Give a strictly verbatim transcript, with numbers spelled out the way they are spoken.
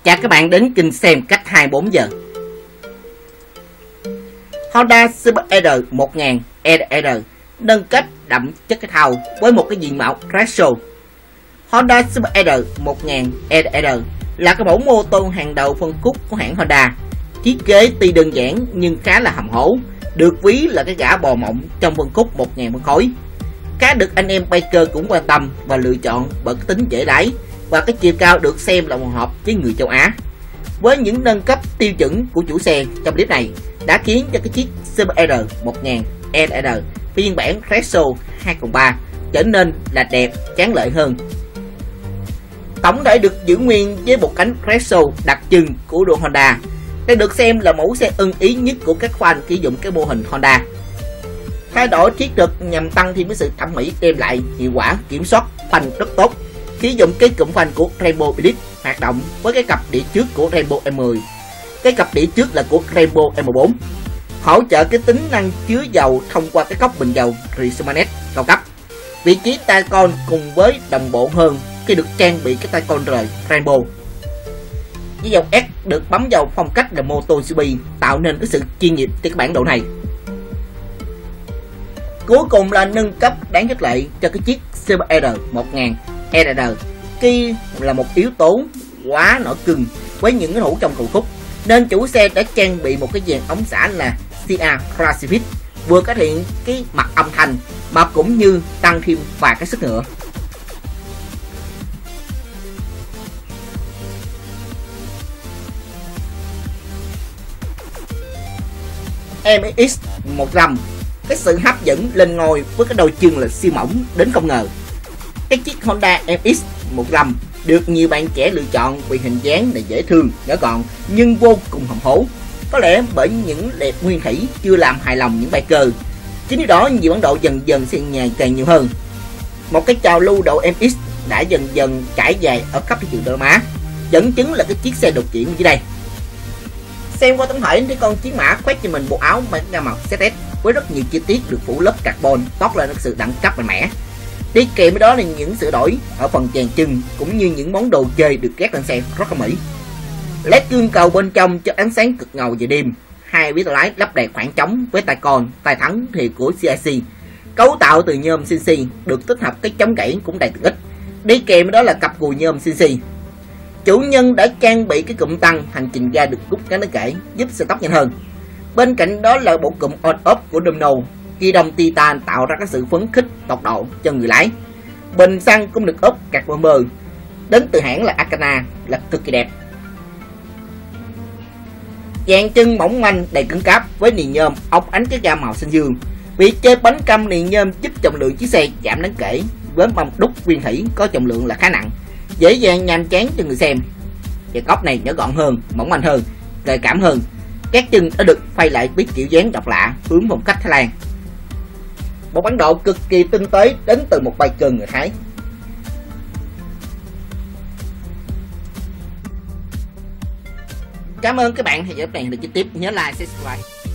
Chào các bạn đến kênh xem cách hai mươi bốn giờ. Honda xê bê rờ một nghìn e rờ nâng cấp đậm chất thể thao với một cái diện mạo retro. Honda xê bê rờ một nghìn e rờ là cái mẫu mô tô hàng đầu phân khúc của hãng Honda. Thiết kế tuy đơn giản nhưng khá là hầm hố, được ví là cái gã bò mộng trong phân khúc một nghìn phân khối. Khá được anh em biker cũng quan tâm và lựa chọn bởi cái tính dễ lái và cái chiều cao được xem là phù hợp với người châu Á. Với những nâng cấp tiêu chuẩn của chủ xe trong clip này đã khiến cho cái chiếc xê bê rờ một nghìn e rờ phiên bản retro hai không ba trở nên là đẹp, tráng lệ hơn. Tổng thể được giữ nguyên với một cánh retro đặc trưng của đội Honda. Đây được xem là mẫu xe ưng ý nhất của các fan sử dụng cái mô hình Honda. Thay đổi thiết thực nhằm tăng thêm cái sự thẩm mỹ, đem lại hiệu quả kiểm soát phanh rất tốt. Sử dụng cái cụm phanh của Rainbow Elite hoạt động với cái cặp đĩa trước của Rainbow em mười. Cái cặp đĩa trước là của Rainbow em bốn. Hỗ trợ cái tính năng chứa dầu thông qua cái cốc bình dầu Resomanet cao cấp. Vị trí tay con cùng với đồng bộ hơn khi được trang bị cái tay con rời Rainbow. Với dòng S được bấm dầu phong cách là MotoGP, tạo nên cái sự chuyên nghiệp trên cái bản đồ này. Cuối cùng là nâng cấp đáng khích lệ cho cái chiếc xê bê rờ một nghìn e rờ. Khi là một yếu tố quá nổi cưng với những cái hũ trong cầu khúc, nên chủ xe đã trang bị một cái dàn ống xả là xê a Classic, vừa cải thiện cái mặt âm thanh mà cũng như tăng thêm vài cái sức nữa. em ích một trăm, cái sự hấp dẫn lên ngôi với cái đôi chân là siêu mỏng đến không ngờ. Cái chiếc Honda em ích một trăm được nhiều bạn trẻ lựa chọn vì hình dáng là dễ thương, nhỏ gọn nhưng vô cùng hầm hố. Có lẽ bởi những đẹp nguyên thủy chưa làm hài lòng những biker. Chính vì đó nhiều bản độ dần dần sẽ ngày càng nhiều hơn. Một cái trào lưu độ em ích đã dần dần trải dài ở khắp thị trường Đông Nam Á, dẫn chứng là cái chiếc xe đột chuyển dưới đây. Xem qua tấm thẻ thì con chiến mã khoác cho mình bộ áo mang gam màu xê ét với rất nhiều chi tiết được phủ lớp carbon, toát lên sự đẳng cấp mạnh mẽ. Đi kèm với đó là những sửa đổi ở phần chèn chân cũng như những món đồ chơi được ghép lên xe rất là mỹ. Led gương cầu bên trong cho ánh sáng cực ngầu về đêm. Hai vít lái lắp đầy khoảng trống với tay con, tay thắng thì của xê i xê. Cấu tạo từ nhôm xê xê được tích hợp cái chống gãy cũng đầy tiện ích. Đi kèm với đó là cặp cùi nhôm xê xê. Chủ nhân đã trang bị cái cụm tăng hành trình ga được rút ngắn đáng kể, giúp xe tốc nhanh hơn. Bên cạnh đó là bộ cụm on-off của Domino, ghi đồng titan tạo ra các sự phấn khích tốc độ cho người lái. Bình xăng cũng được ốp carbon đến từ hãng là Akana, là cực kỳ đẹp. Dàn chân mỏng manh đầy cứng cáp với nền nhôm ống ánh cái gam màu xanh dương. Việc chơi bánh căm nền nhôm giúp trọng lượng chiếc xe giảm đáng kể với mâm đúc viên thủy có trọng lượng là khá nặng, dễ dàng nhàm chán cho người xem. Và cốc này nhỏ gọn hơn, mỏng manh hơn, gợi cảm hơn. Các chân đã được phay lại với kiểu dáng độc lạ hướng phong cách Thái Lan. Một bản độ cực kỳ tinh tế đến từ một biker người Thái. Cảm ơn các bạn theo dõi này được trực tiếp, nhớ like, subscribe.